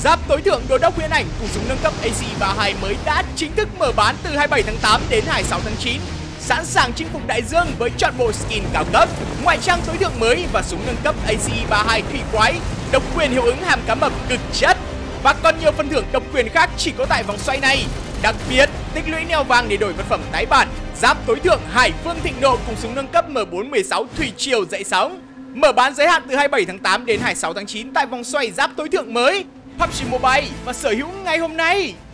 Giáp tối thượng Đô đốc Huyễn Ảnh cùng súng nâng cấp ACE32 mới đã chính thức mở bán từ 27 tháng 8 đến 26 tháng 9. Sẵn sàng chinh phục đại dương với trọn bộ skin cao cấp, ngoại trang tối thượng mới và súng nâng cấp ACE32 thủy quái, độc quyền hiệu ứng hàm cá mập cực chất. Và còn nhiều phần thưởng độc quyền khác chỉ có tại vòng xoay này. Đặc biệt, tích lũy neo vàng để đổi vật phẩm tái bản, giáp tối thượng Hải Vương Thịnh Nộ cùng súng nâng cấp M416 Thủy Triều dậy sóng. Mở bán giới hạn từ 27 tháng 8 đến 26 tháng 9 tại vòng xoay giáp tối thượng mới PUBG Mobile và sở hữu ngày hôm nay.